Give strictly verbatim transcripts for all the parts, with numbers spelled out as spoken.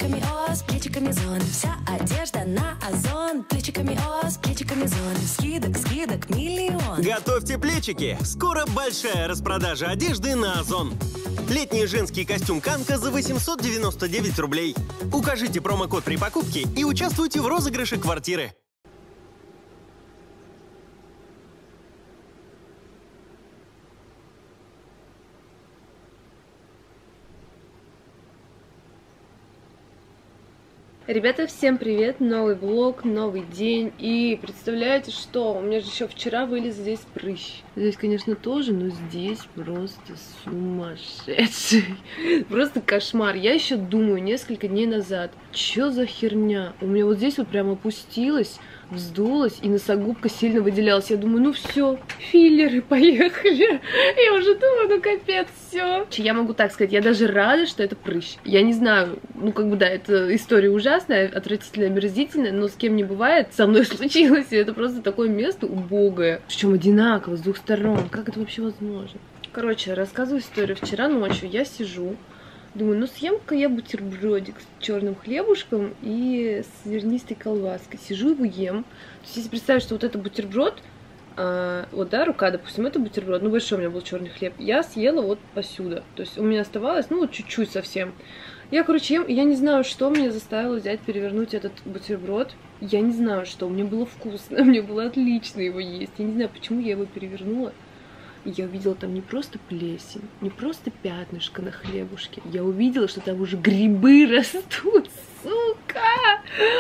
Плечиками Оз, плечиками Зон. Вся одежда на Озон. Плечиками Оз, плечиками Зон. Скидок, скидок, миллион. Готовьте плечики! Скоро большая распродажа одежды на Озон. Летний женский костюм Канка за восемьсот девяносто девять рублей. Укажите промокод при покупке и участвуйте в розыгрыше квартиры. Ребята, всем привет! Новый влог, новый день. И представляете, что? У меня же еще вчера вылез здесь прыщ. Здесь, конечно, тоже, но здесь просто сумасшедший. Просто кошмар. Я еще думаю несколько дней назад, что за херня? У меня вот здесь вот прям опустилось, вздулась, и носогубка сильно выделялась. Я думаю, ну все, филлеры, поехали. Я уже думаю, ну капец, все. Я могу так сказать, я даже рада, что это прыщ. Я не знаю, ну как бы да, это история ужасная, отвратительная, омерзительная, но с кем не бывает, со мной случилось, и это просто такое место убогое. Причем одинаково, с двух сторон. Как это вообще возможно? Короче, рассказываю историю. Вчера ночью я сижу, думаю, ну съем-ка я бутербродик с черным хлебушком и с зернистой колбаской. Сижу его ем. То есть если представить, что вот это бутерброд, а, вот да, рука, допустим, это бутерброд, ну большой у меня был черный хлеб, я съела вот посюда. То есть у меня оставалось, ну вот чуть-чуть совсем. Я, короче, ем, я не знаю, что меня заставило взять, перевернуть этот бутерброд. Я не знаю, что, мне было вкусно, мне было отлично его есть. Я не знаю, почему я его перевернула. Я увидела там не просто плесень, не просто пятнышко на хлебушке. Я увидела, что там уже грибы растут, сука!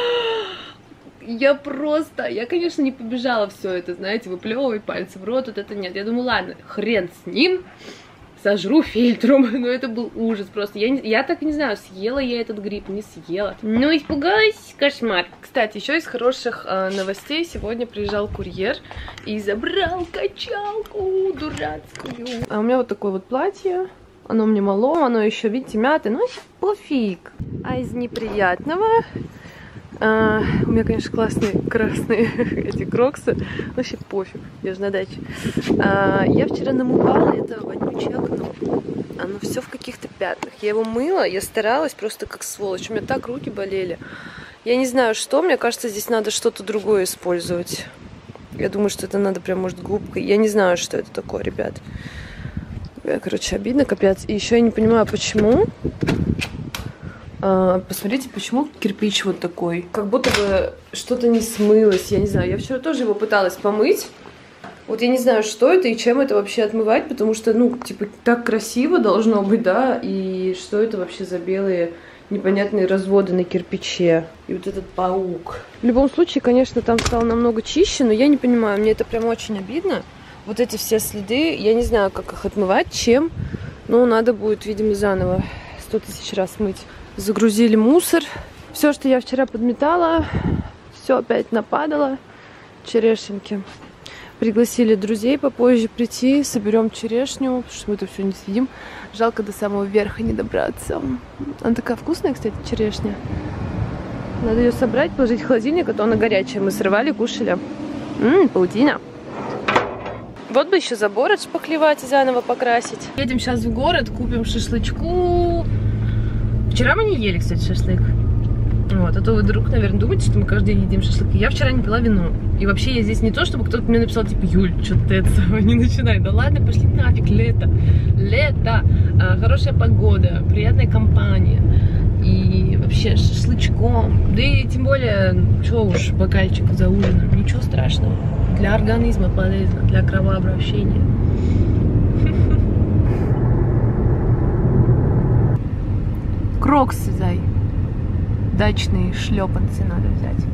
Я просто, я, конечно, не побежала все это, знаете, выплевывать пальцы в рот, вот это нет. Я думаю, ладно, хрен с ним, сожру фильтром, но это был ужас просто. Я, не, я так не знаю, съела я этот гриб, не съела. Ну, испугалась, кошмар. Кстати, еще из хороших э, новостей. Сегодня приезжал курьер и забрал качалку дурацкую. А у меня вот такое вот платье. Оно мне мало, оно еще, видите, мятое, но пофиг. А из неприятного... Uh, у меня, конечно, классные красные эти кроксы. Вообще пофиг, я же на даче. Uh, я вчера намывала это вонючее окно. Оно все в каких-то пятнах. Я его мыла, я старалась просто как сволочь. У меня так руки болели. Я не знаю, что. Мне кажется, здесь надо что-то другое использовать. Я думаю, что это надо прям, может, губкой. Я не знаю, что это такое, ребят. Короче, обидно, капец. И еще я не понимаю, почему... А, посмотрите, почему кирпич вот такой. Как будто бы что-то не смылось, я не знаю. Я вчера тоже его пыталась помыть. Вот я не знаю, что это и чем это вообще отмывать, потому что, ну, типа, так красиво должно быть, да, и что это вообще за белые непонятные разводы на кирпиче. И вот этот паук. В любом случае, конечно, там стало намного чище, но я не понимаю, мне это прям очень обидно. Вот эти все следы, я не знаю, как их отмывать, чем, но надо будет, видимо, заново сто тысяч раз мыть. Загрузили мусор. Все, что я вчера подметала, все опять нападало. Черешенки. Пригласили друзей попозже прийти, соберем черешню, потому что мы это все не съедим. Жалко до самого верха не добраться. Она такая вкусная, кстати, черешня. Надо ее собрать, положить в холодильник, а то она горячая. Мы срывали, кушали. Ммм, паутина. Вот бы еще забор отшпаклевать и заново покрасить. Едем сейчас в город, купим шашлычку. Вчера мы не ели, кстати, шашлык. Вот, а то вы вдруг, наверное, думаете, что мы каждый день едим шашлык. Я вчера не пила вино. И вообще я здесь не то, чтобы кто-то мне написал, типа, Юль, что ты этого не начинай. Да ладно, пошли нафиг, лето. Лето, а, хорошая погода, приятная компания. И вообще шашлычком. Да и тем более, что уж, бокальчик за ужином. Ничего страшного. Для организма полезно, для кровообращения. Кроксы, зай. Дачные шлепанцы надо взять.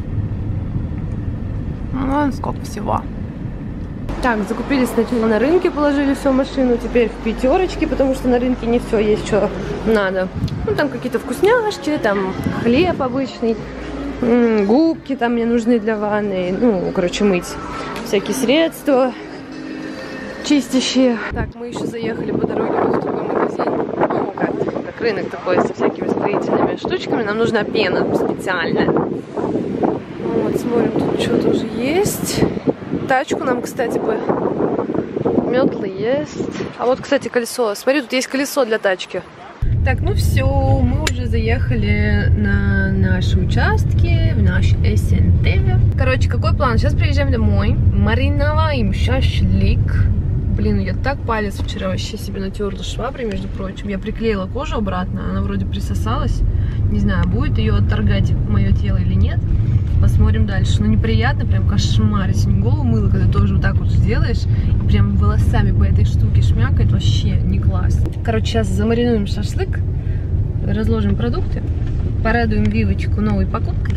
Ну, сколько всего. Так, закупили сначала на рынке, положили все в машину. Теперь в пятерочке, потому что на рынке не все есть, что надо. Ну, там какие-то вкусняшки, там хлеб обычный, губки там мне нужны для ванны. Ну, короче, мыть всякие средства чистящие. Так, мы еще заехали по дороге вот в другой магазин. Ну, как, как рынок такой, со всякими строительными штучками. Нам нужна пена специальная. Вот, смотрим, тут что тоже есть. Тачку нам, кстати, бы... Метлы есть. А вот, кстати, колесо. Смотри, тут есть колесо для тачки. Так, ну все, мы уже заехали на наши участки, в наш эс эн тэ. Короче, какой план? Сейчас приезжаем домой, мариноваем шашлык. Блин, я так палец вчера вообще себе натерла шваброй, между прочим. Я приклеила кожу обратно, она вроде присосалась. Не знаю, будет ее отторгать мое тело или нет. Посмотрим дальше. Но неприятно, прям кошмар. Если не голову мыло, когда тоже вот так вот сделаешь, и прям волосами по этой штуке шмякает, вообще не класс. Короче, сейчас замаринуем шашлык, разложим продукты, порадуем Вивочку новой покупкой.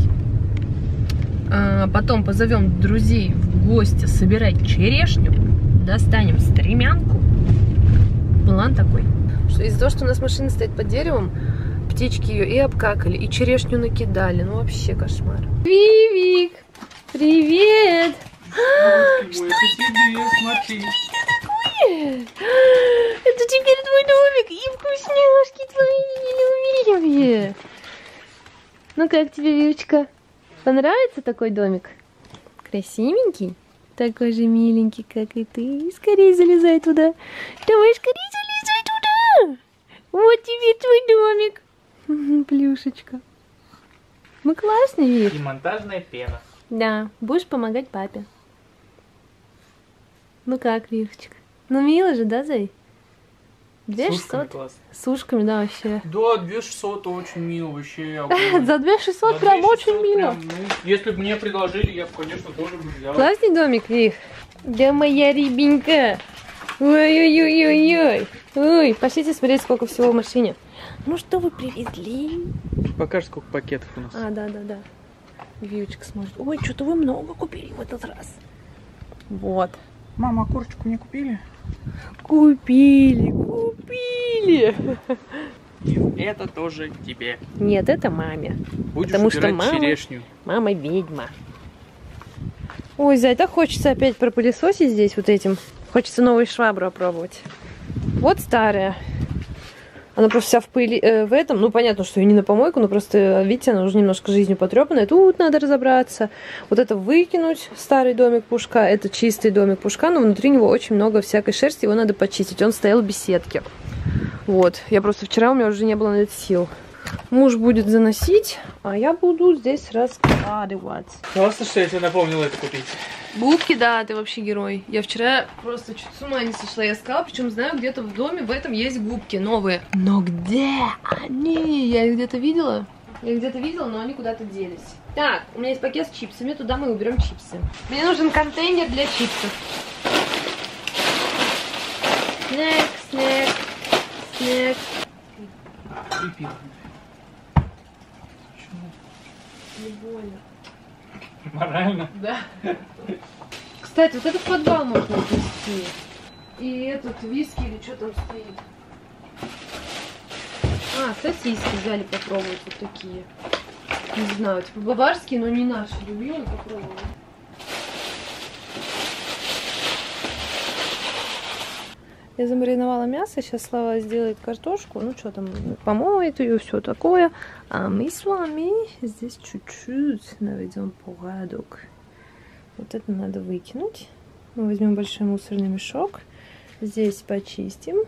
А потом позовем друзей в гости собирать черешню, достанем стремянку. План такой, что из-за того, что у нас машина стоит под деревом, птички ее и обкакали, и черешню накидали. Ну вообще кошмар. Вивик, привет! Мой, что это тебе? Смотри. Это теперь твой домик и вкусняшки твои любимые. Ну как тебе, Вивочка? Понравится такой домик? Красивенький? Такой же миленький, как и ты. Скорее залезай туда. Давай, скорее залезай туда. Вот тебе твой домик. Плюшечка. Мы классные, Вив. И монтажная пена. Да, будешь помогать папе. Ну как, Вивочка? Ну мило же, да, Зай? две тысячи шестьсот. С ушками, да, вообще. Да, две тысячи шестьсот очень мило, вообще. За две тысячи шестьсот прям очень мило. Прям, ну, если бы мне предложили, я бы, конечно, тоже бы взял. Классный домик, Вив. Да моя рябенька. Ой-ой-ой-ой-ой. Ой, пошлите смотреть, сколько всего в машине. Ну что вы привезли? Покажи, сколько пакетов у нас. А, да-да-да. Вивочка смотрит. Ой, что-то вы много купили в этот раз. Вот. Мама, а курочку мне купили? Купили, купили. И это тоже тебе. Нет, это маме. Будешь Потому что убирать мама, черешню. мама ведьма. Ой, Зай, так хочется опять пропылесосить здесь вот этим. Хочется новую швабру опробовать. Вот старая. Она просто вся в пыли, э, в этом. Ну, понятно, что ее не на помойку, но просто, видите, она уже немножко жизнью потрепанная. Тут надо разобраться. Вот это выкинуть, старый домик Пушка. Это чистый домик Пушка, но внутри него очень много всякой шерсти. Его надо почистить. Он стоял в беседке. Вот. Я просто вчера, у меня уже не было на это сил. Муж будет заносить, а я буду здесь раскладывать. Классно, что я тебе напомнила это купить. Губки, да, ты вообще герой. Я вчера просто чуть с ума не сошла. Я сказала, причем знаю, где-то в доме в этом есть губки новые. Но где они? Я их где-то видела. Я их где-то видела, но они куда-то делись. Так, у меня есть пакет с чипсами. Туда мы уберем чипсы. Мне нужен контейнер для чипсов. Снэк, снэк, снэк. Припил. Не больно. Морально? Да. Кстати, вот этот подвал можно отнести. И этот виски или что там стоит. А, сосиски взяли попробовать вот такие. Не знаю, типа баварские, но не наши. Любимые, попробовали. Я замариновала мясо, сейчас Слава сделает картошку, ну что там, помоет ее, все такое. А мы с вами здесь чуть-чуть наведем порядок. Вот это надо выкинуть. Мы возьмем большой мусорный мешок, здесь почистим.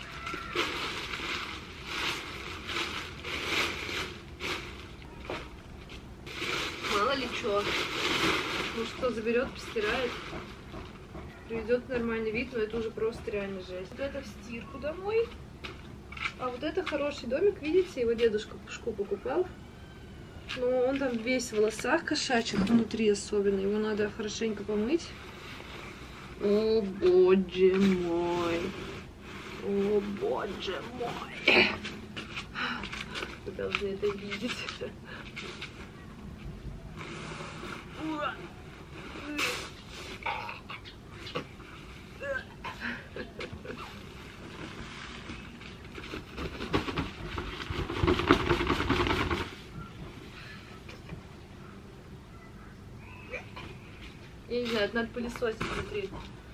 Мало ли что. Ну что, заберет, постирает. Приведет в нормальный вид, но это уже просто реально жесть. Вот это в стирку домой. А вот это хороший домик, видите, его дедушка Пушку покупал. Но он там весь в волосах кошачьих, внутри особенно. Его надо хорошенько помыть. О, боже мой. О, боже мой. Вы должны это видеть. Я не знаю, это надо пылесосить внутри.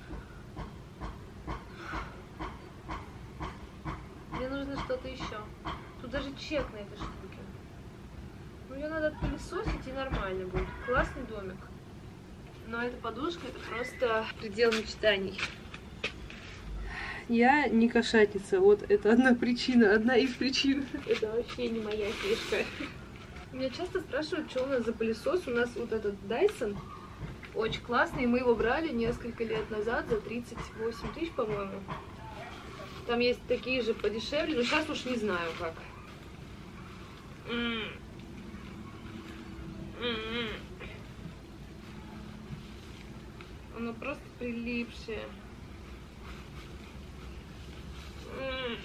Мне нужно что-то еще. Тут даже чек на этой штуке. Ну, ее надо отпылесосить, и нормально будет. Классный домик. Но эта подушка, это просто предел мечтаний. я не кошатница. Вот это одна причина, одна из причин. Это вообще не моя фишка. Меня часто спрашивают, что у нас за пылесос. У нас вот этот Dyson очень классный. Мы его брали несколько лет назад за тридцать восемь тысяч, по-моему. Там есть такие же подешевле, но сейчас уж не знаю как. М-м. М-м. Оно просто прилипшее. М-м.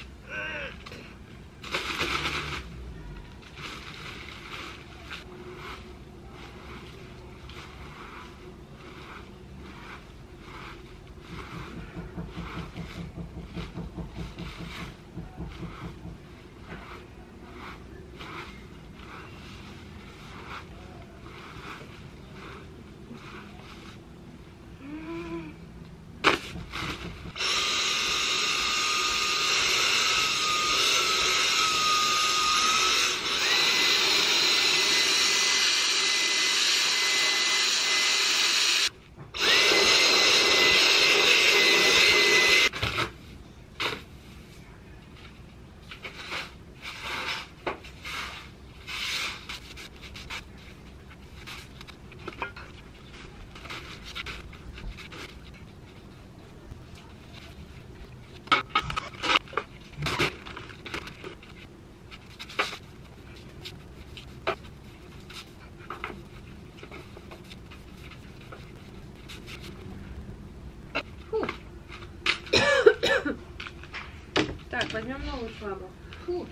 Так, возьмем новую швабру. Фу.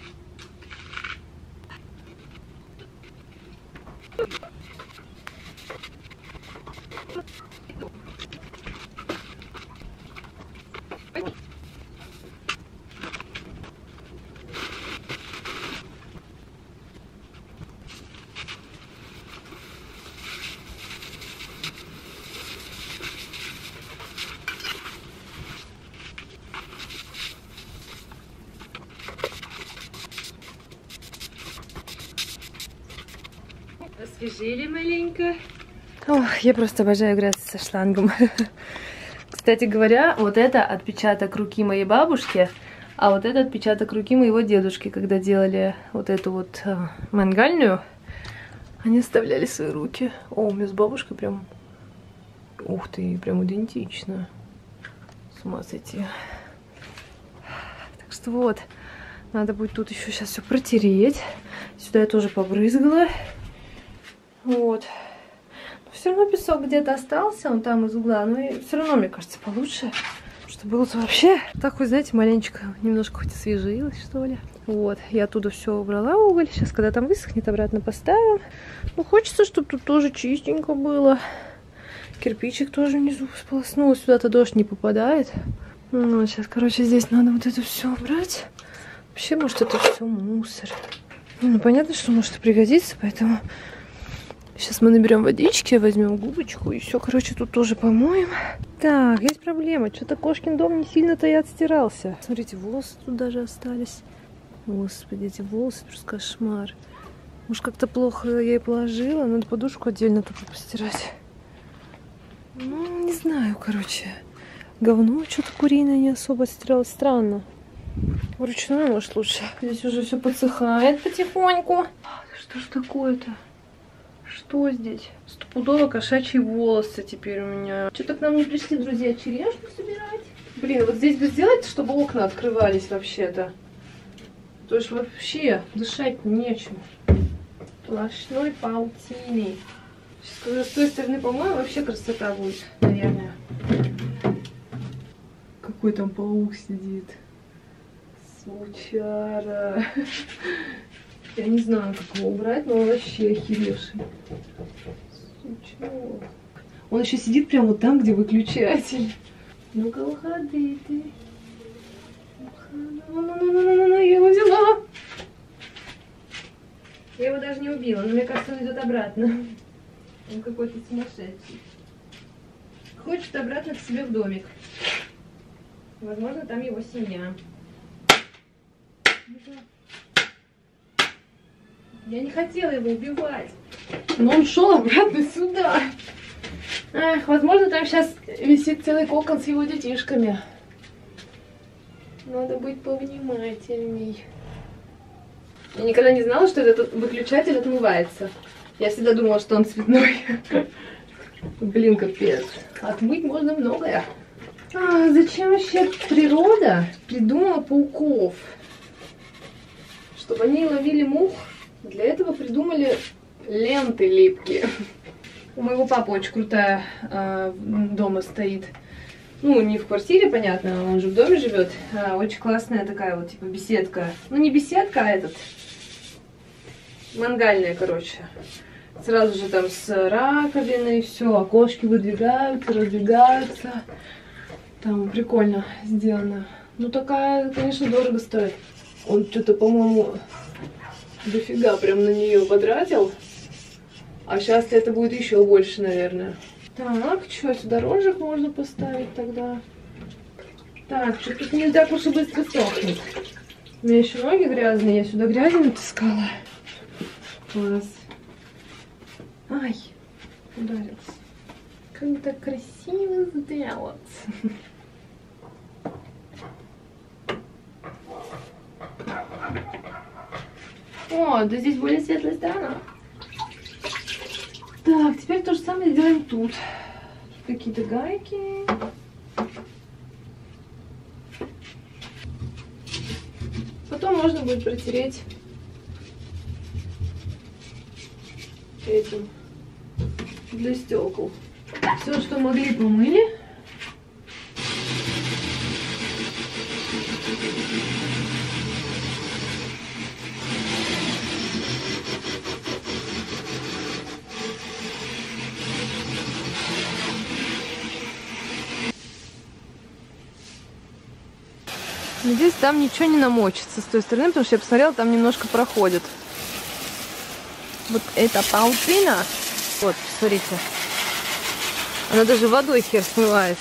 Освежили маленько. Ох, я просто обожаю играться со шлангом. Кстати говоря, вот это отпечаток руки моей бабушки, а вот это отпечаток руки моего дедушки, когда делали вот эту вот э, мангальную. Они оставляли свои руки. О, у меня с бабушкой прям... Ух ты, прям идентично. С ума сойти. Так что вот, надо будет тут еще сейчас все протереть. Сюда я тоже побрызгала. Вот. Но все равно песок где-то остался, он там из угла. Но все равно, мне кажется, получше. Что было-то вообще. Так, вы знаете, маленечко немножко хоть освежилось, что ли. Вот, я оттуда все убрала уголь. Сейчас, когда там высохнет, обратно поставим. Ну, хочется, чтобы тут тоже чистенько было. Кирпичик тоже внизу сполоснул. Сюда-то дождь не попадает. Ну, сейчас, короче, здесь надо вот это все убрать. Вообще, может, это все мусор. Ну, понятно, что может и пригодится, поэтому... Сейчас мы наберем водички, возьмем губочку и все, короче, тут тоже помоем. Так, есть проблема. Что-то кошкин дом не сильно-то и отстирался. Смотрите, волосы тут даже остались. Господи, эти волосы просто кошмар. Может, как-то плохо я ей положила. Надо подушку отдельно только постирать. Ну, не знаю, короче. Говно что-то куриное не особо отстиралось. Странно. Вручную, может, лучше. Здесь уже все подсыхает потихоньку. Что ж такое-то? Что здесь? Стопудово кошачьи волосы теперь у меня. Что-то к нам не пришли, друзья, черешню собирать. Блин, вот здесь бы сделать, чтобы окна открывались вообще-то. То есть вообще дышать нечем. Сплошной паутиной. Сейчас, когда с той стороны помою, вообще красота будет, наверное. Какой там паук сидит. Сучара. Я не знаю, как его убрать, но он вообще охеревший. Сучок. Он еще сидит прямо вот там, где выключатель. Ну-ка, уходи ты. Ну-ну-ну-ну-ну, я его взяла. Я его даже не убила, но мне кажется, он идет обратно. Он какой-то сумасшедший. Хочет обратно к себе в домик. Возможно, там его семья. Я не хотела его убивать. Но он шел обратно сюда. Эх, возможно, там сейчас висит целый кокон с его детишками. Надо быть повнимательней. Я никогда не знала, что этот выключатель отмывается. Я всегда думала, что он цветной. Блин, капец. Отмыть можно многое. А зачем вообще природа придумала пауков? Чтобы они ловили мух. Для этого придумали ленты липкие. У моего папы очень крутая э, дома стоит. Ну, не в квартире, понятно, он же в доме живет. А, очень классная такая вот, типа, беседка. Ну, не беседка, а этот. Мангальная, короче. Сразу же там с раковиной, все, окошки выдвигаются, раздвигаются. Там прикольно сделано. Ну, такая, конечно, дорого стоит. Он что-то, по-моему, дофига прям на нее потратил. А сейчас это будет еще больше, наверное. Так, что, сюда рожек можно поставить тогда? Так, что тут не так уж и быстро сохнет. У меня еще ноги грязные, я сюда грязи натаскала. Класс. Ай, ударился. Как бы так красиво сделать. О, да здесь более светлая сторона. Так, теперь то же самое сделаем тут. Какие-то гайки. Потом можно будет протереть этим для стекол. Все, что могли, помыли. Надеюсь, там ничего не намочится с той стороны, потому что я посмотрела, там немножко проходит. Вот эта паутина. Вот, смотрите. Она даже водой хер смывается.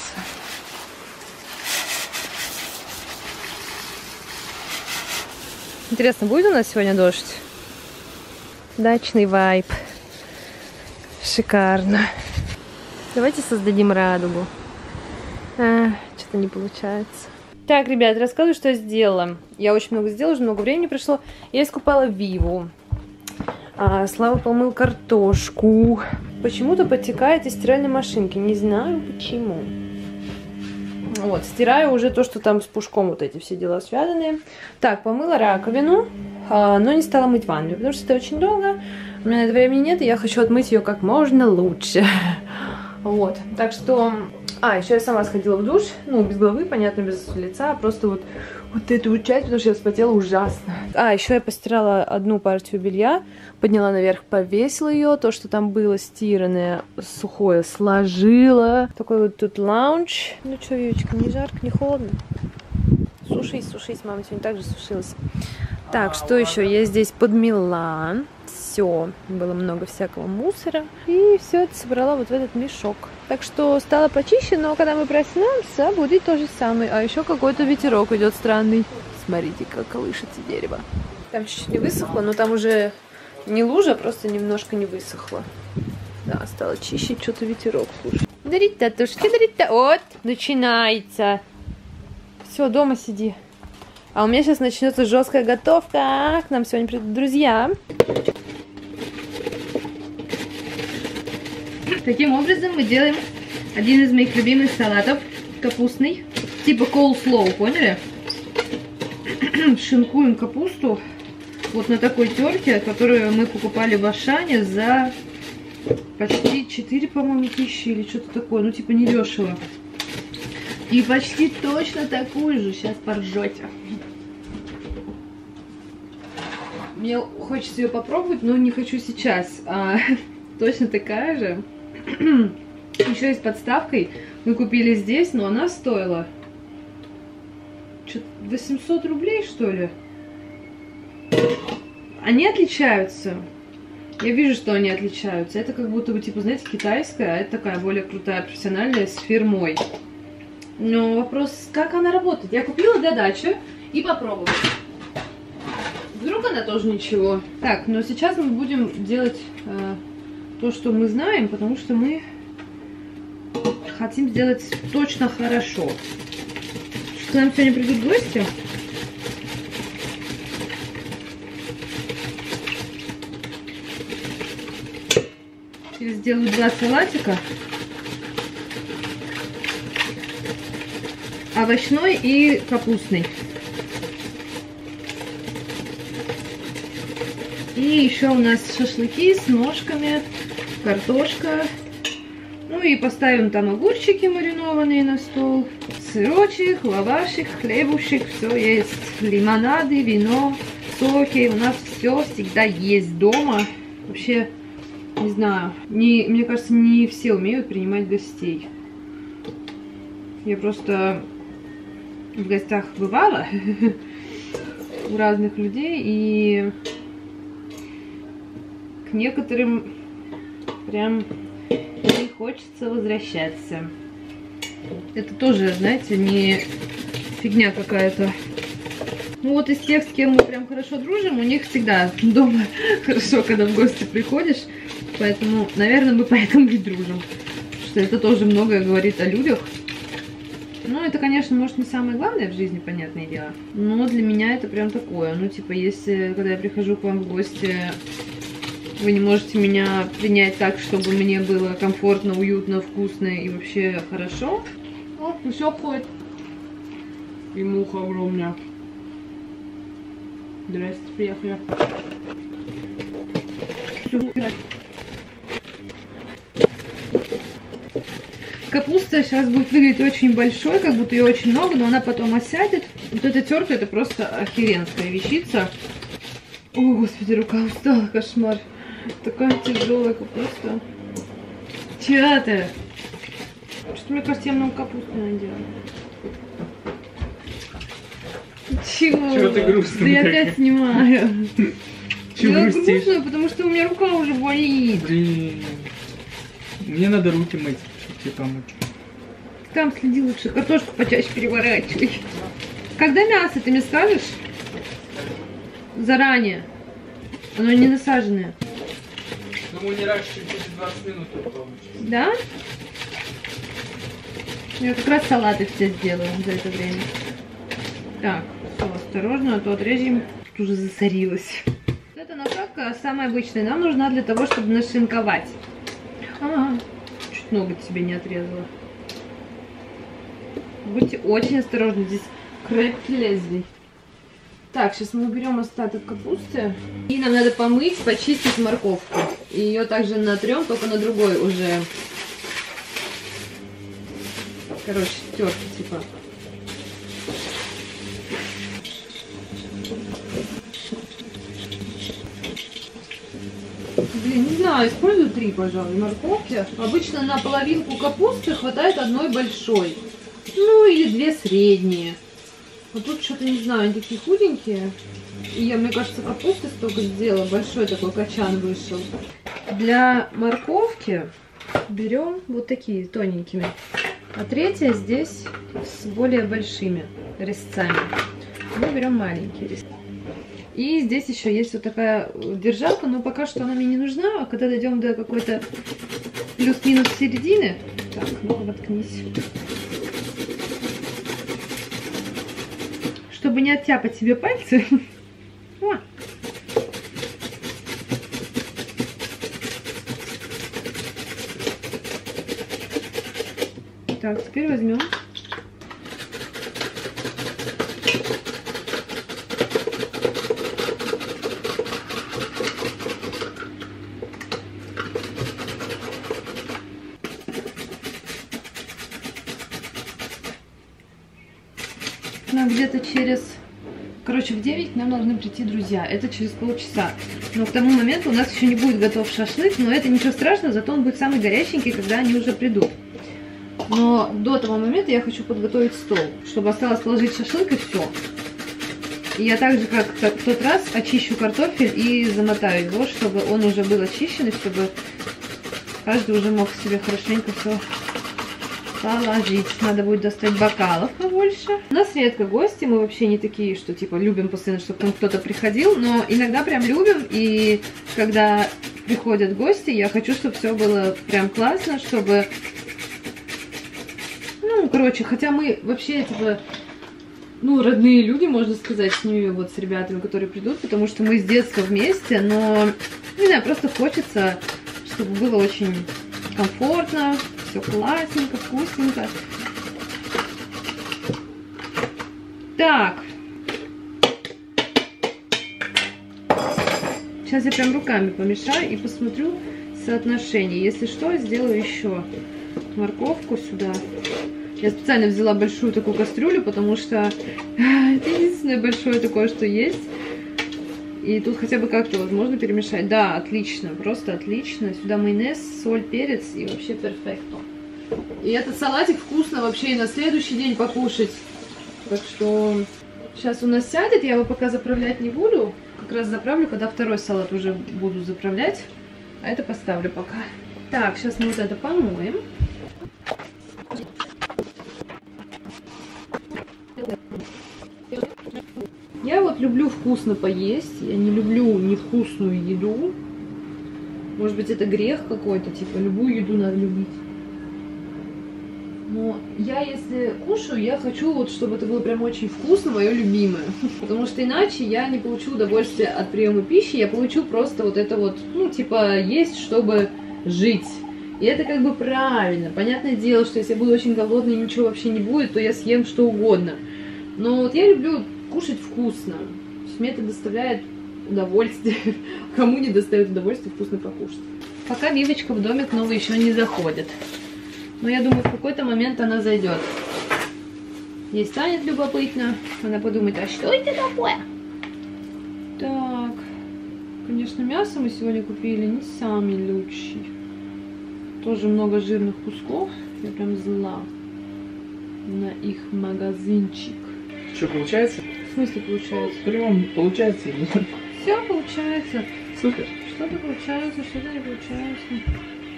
Интересно, будет у нас сегодня дождь? Дачный вайб. Шикарно. Давайте создадим радугу. А, что-то не получается. Так, ребят, рассказываю, что я сделала. Я очень много сделала, уже много времени прошло. Я искупала Виву. А, Слава помыл картошку. Почему-то подтекает из стиральной машинки. Не знаю почему. Вот, стираю уже то, что там с пушком вот эти все дела связанные. Так, помыла раковину, а, но не стала мыть ванну, потому что это очень долго. У меня на это времени нет, и я хочу отмыть ее как можно лучше. Вот, так что... А, еще я сама сходила в душ, ну, без головы, понятно, без лица, просто вот, вот эту вот часть, потому что я вспотела ужасно. А, еще я постирала одну партию белья, подняла наверх, повесила ее, то, что там было стиранное, сухое, сложила. Такой вот тут лаунж. Ну что, Вивочка, не жарко, не холодно? Сушись, сушись, мама сегодня также сушилась. Так, что еще? Я здесь подмела. Все, было много всякого мусора. И все это собрала вот в этот мешок. Так что стало почище, но когда мы проснемся, будет то же самое. А еще какой-то ветерок идет странный. Смотрите, как колышется дерево. Там чуть-чуть не высохло, но там уже не лужа, просто немножко не высохло. Да, стало чище, что-то ветерок, слушай. Дарить татушки, дарить та... Вот, начинается. Все, дома сиди. А у меня сейчас начнется жесткая готовка. К нам сегодня придут друзья. Таким образом мы делаем один из моих любимых салатов, капустный, типа coleslaw, поняли? Шинкуем капусту вот на такой терке, которую мы покупали в Ашане за почти четыре, по-моему, тысячи или что-то такое, ну типа недешево. И почти точно такую же, сейчас поржете. Мне хочется ее попробовать, но не хочу сейчас, а точно такая же. Еще и с подставкой мы купили здесь, но она стоила восемьсот рублей, что ли. Они отличаются. Я вижу, что они отличаются. Это как будто бы, типа, знаете, китайская, а это такая более крутая, профессиональная, с фирмой. Но вопрос, как она работает. Я купила для дачи и попробовала. Вдруг она тоже ничего. Так, но сейчас мы будем делать... Э, то, что мы знаем, потому что мы хотим сделать точно хорошо. К нам сегодня придут гости. Я сделаю два салатика. Овощной и капустный. И еще у нас шашлыки с ножками, картошка. Ну и поставим там огурчики маринованные на стол. Сырочек, лавашик, хлебушек, все есть. Лимонады, вино, соки. У нас все всегда есть дома. Вообще, не знаю, не, мне кажется, не все умеют принимать гостей. Я просто в гостях бывала у разных людей, и к некоторым прям не хочется возвращаться. Это тоже, знаете, не фигня какая-то. Ну вот из тех, с кем мы прям хорошо дружим, у них всегда дома хорошо, когда в гости приходишь. Поэтому, наверное, мы поэтому и дружим. Что это тоже многое говорит о людях. Ну, это, конечно, может, не самое главное в жизни, понятное дело. Но для меня это прям такое. Ну, типа, если, когда я прихожу к вам в гости, вы не можете меня принять так, чтобы мне было комфортно, уютно, вкусно и вообще хорошо. О, еще ходит. И муха огромная. Здрасте, приехали. Капуста сейчас будет выглядеть очень большой, как будто ее очень много, но она потом осядет. Вот эта терка, это просто охеренская вещица. О, господи, рука устала, кошмар. Такая тяжелая капуста. Чего ты? Что-то, мне кажется, я много капусты надела. Чего? Чего ты грустная? Да я опять снимаю. Чего я грустишь? грустная, потому что у меня рука уже болит. Блин. Мне надо руки мыть, чтобы тебе помочь. Там следи лучше, картошку почаще переворачивай. Когда мясо, ты мне скажешь? Заранее. Оно не насаженное. Думаю, не раньше, чем через двадцать минут это получится. Да? Я как раз салаты все сделаю за это время. Так, все, осторожно, а то отрежем. Тут уже засорилась. Эта направка самая обычная. Нам нужна для того, чтобы нашинковать. Ага, чуть ноготь себе не отрезала. Будьте очень осторожны, здесь крепкий лезвий. Так, сейчас мы уберем остаток капусты. И нам надо помыть, почистить морковку. И ее также натрем, только на другой уже. Короче, терки типа. Блин, не знаю, использую три, пожалуй, морковки. Обычно на половинку капусты хватает одной большой. Ну, или две средние. А тут что-то, не знаю, они такие худенькие. И я, мне кажется, капусты столько сделала. Большой такой качан вышел. Для морковки берем вот такие тоненькими. А третья здесь с более большими резцами. Мы берем маленькие резцы. И здесь еще есть вот такая держалка, но пока что она мне не нужна. А когда дойдем до какой-то плюс-минус середины... Так, ну воткнись. Чтобы не оттяпать себе пальцы. О. Так, теперь возьмем. Нам где-то через... Короче, в девять к нам должны прийти друзья. Это через полчаса. Но к тому моменту у нас еще не будет готов шашлык. Но это ничего страшного, зато он будет самый горяченький, когда они уже придут. Но до того момента я хочу подготовить стол, чтобы осталось положить шашлык и все. И я так же, как в тот раз, очищу картофель и замотаю его, чтобы он уже был очищен, и чтобы каждый уже мог себе хорошенько все положить. Надо будет достать бокалов побольше. У нас редко гости, мы вообще не такие, что типа любим постоянно, чтобы там кто-то приходил, но иногда прям любим, и когда приходят гости, я хочу, чтобы все было прям классно, чтобы... Ну, короче, хотя мы вообще, типа, ну, родные люди, можно сказать, с ними, вот с ребятами, которые придут, потому что мы с детства вместе, но, не знаю, просто хочется, чтобы было очень комфортно, все классненько, вкусненько. Так. Сейчас я прям руками помешаю и посмотрю соотношение. Если что, сделаю еще морковку сюда. Я специально взяла большую такую кастрюлю, потому что это единственное большое такое, что есть. И тут хотя бы как-то возможно перемешать. Да, отлично, просто отлично. Сюда майонез, соль, перец и вообще перфекто. И этот салатик вкусно вообще и на следующий день покушать. Так что сейчас у нас сядет, я его пока заправлять не буду. Как раз заправлю, когда второй салат уже буду заправлять. А это поставлю пока. Так, сейчас мы вот это помоем. Я вот люблю вкусно поесть, я не люблю невкусную еду. Может быть, это грех какой-то, типа, любую еду надо любить. Но я, если кушаю, я хочу, вот, чтобы это было прям очень вкусно, мое любимое. Потому что иначе я не получу удовольствия от приема пищи, я получу просто вот это вот, ну, типа, есть, чтобы жить. И это как бы правильно. Понятное дело, что если я буду очень голодной и ничего вообще не будет, то я съем что угодно. Но вот я люблю кушать вкусно. То есть мне это доставляет удовольствие. Кому не доставит удовольствие вкусно покушать. Пока Вивочка в домик новый еще не заходит. Но я думаю, в какой-то момент она зайдет. Ей станет любопытно. Она подумает, а что это такое? Так. Конечно, мясо мы сегодня купили не самый лучший. Тоже много жирных кусков. Я прям зла на их магазинчик. Что, получается? В смысле получается? Прям получается. Все получается. Супер. Что-то получается, что-то не получается.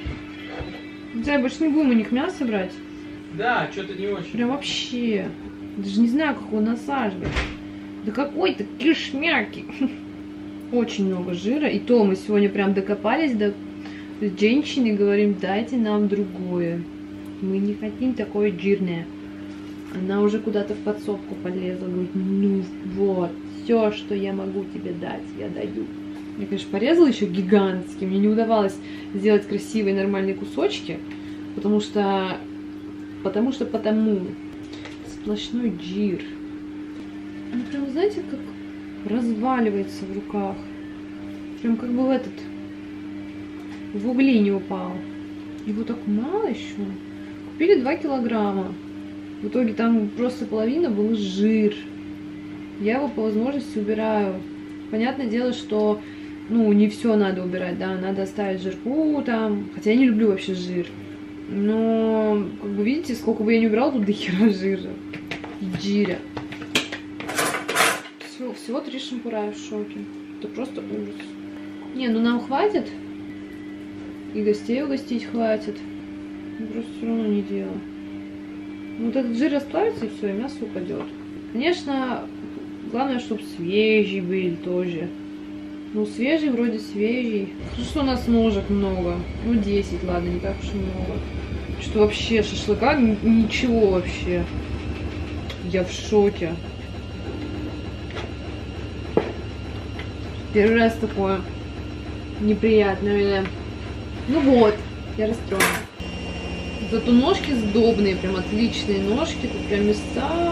Я больше не будем у них мясо брать. Да, что-то не очень. Прям вообще. Даже не знаю, как его насаживать. Да какой-то кишмяки. Очень много жира. И то мы сегодня прям докопались до женщины, говорим, дайте нам другое. Мы не хотим такое жирное. Она уже куда-то в подсобку полезла. Говорит, ну вот, все, что я могу тебе дать, я даю. Я, конечно, порезала еще гигантски. Мне не удавалось сделать красивые нормальные кусочки. Потому что... Потому что потому. Сплошной жир. Он прям, знаете, как разваливается в руках. Прям как бы в этот... В угли не упал. Его так мало еще. Купили два килограмма. В итоге там просто половина был жир. Я его по возможности убираю. Понятное дело, что ну не все надо убирать, да, надо оставить жирку там. Хотя я не люблю вообще жир. Но, как бы видите, сколько бы я не убирала, тут до хера жира. Жиря. Всего, всего три шампура, я в шоке. Это просто ужас. Не, ну нам хватит. И гостей угостить хватит. Ну, просто все равно не дело. Вот этот жир расплавится и все, и мясо упадет. Конечно, главное, чтобы свежий был тоже. Ну, свежий вроде свежий. Ну, что у нас ножек много? Ну, десять, ладно, не так уж и много. Что вообще, шашлыка? Ничего вообще. Я в шоке. Первый раз такое неприятное. Ну вот, я расстроена. Зато ножки сдобные, прям отличные ножки. Тут прям мяса.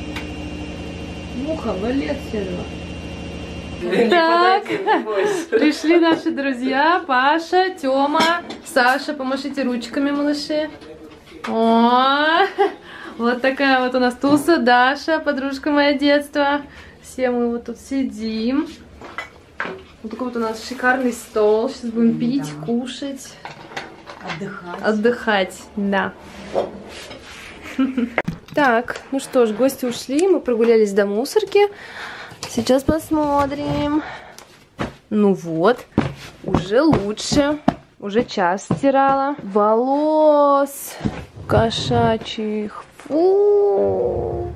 Муха, валет седла. Так, пришли наши друзья. Паша, Тёма, Саша. Помашите ручками, малыши. О, вот такая вот у нас туса. Даша, подружка моя детства. Все мы вот тут сидим. Вот такой вот у нас шикарный стол. Сейчас будем пить, да, кушать. Отдыхать. Отдыхать, да. Так, ну что ж, гости ушли. Мы прогулялись до мусорки. Сейчас посмотрим. Ну вот, уже лучше. Уже час стирала. Волос кошачьих. Фу.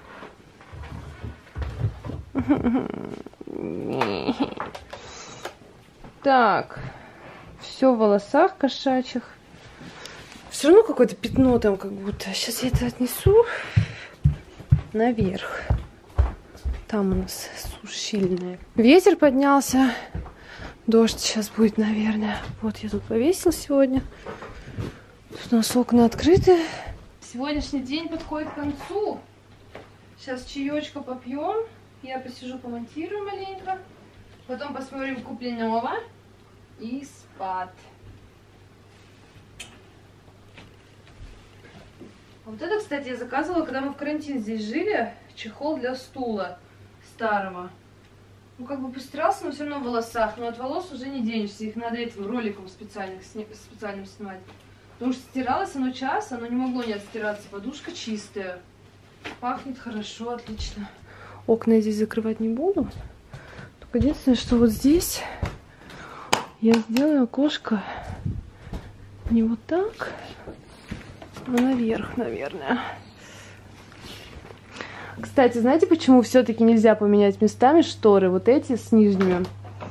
Так, все в волосах кошачьих. Все равно какое-то пятно там как будто. Сейчас я это отнесу. наверх. Там у нас сушильная. Ветер поднялся. Дождь сейчас будет, наверное. Вот я тут повесил сегодня. Тут у нас окна открыты. Сегодняшний день подходит к концу. Сейчас чаечка попьем. Я посижу, помонтирую маленько. Потом посмотрим купленного. И спать. Вот это, кстати, я заказывала, когда мы в карантин здесь жили. Чехол для стула старого. Ну, как бы постирался, но все равно в волосах. Но от волос уже не денешься. Их надо этим роликом специальным, специальным снимать. Потому что стиралось оно час, оно не могло не отстираться. Подушка чистая. Пахнет хорошо, отлично. Окна я здесь закрывать не буду. Только единственное, что вот здесь я сделаю окошко не вот так, а наверх, наверное. Кстати, знаете, почему все-таки нельзя поменять местами шторы? Вот эти с нижними.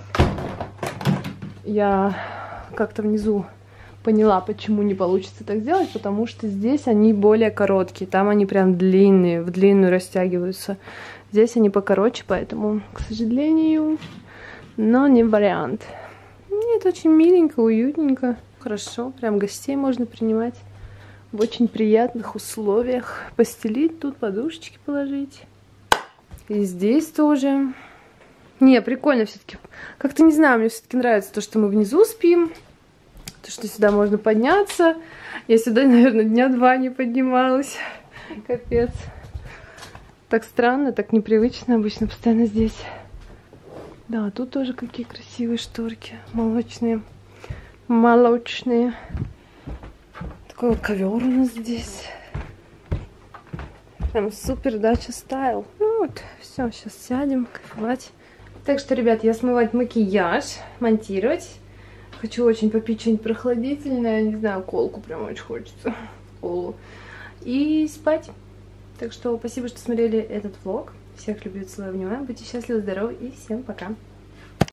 Я как-то внизу поняла, почему не получится так сделать, потому что здесь они более короткие. Там они прям длинные, в длинную растягиваются. Здесь они покороче, поэтому, к сожалению, но не вариант. Нет, очень миленько, уютненько. Хорошо, прям гостей можно принимать в очень приятных условиях. Постелить тут, подушечки положить. И здесь тоже. Не, прикольно все-таки. Как-то не знаю, мне все-таки нравится то, что мы внизу спим. То, что сюда можно подняться. Я сюда, наверное, дня два не поднималась. Капец. Так странно, так непривычно. Обычно постоянно здесь. Да, тут тоже какие красивые шторки. Молочные. Молочные. Такой вот ковер у нас здесь. Прям супер дача стайл. Ну вот, все, сейчас сядем, кайфовать. Так что, ребят, я смывать макияж, монтировать. Хочу очень попить что-нибудь прохладительное. Не знаю, колку прям очень хочется. Колу. И спать. Так что спасибо, что смотрели этот влог. Всех люблю, целую, обнимаю. Будьте счастливы, здоровы и всем пока.